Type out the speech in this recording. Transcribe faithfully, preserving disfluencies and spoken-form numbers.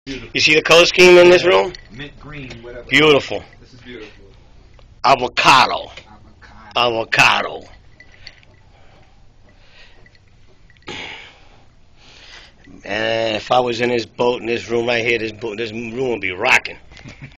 Beautiful. You see the color scheme in this room? Mint green, whatever. Beautiful. This is beautiful. Avocado. Avocado. Avocado. And if I was in this boat, in this room right here, this boat, this room would be rocking.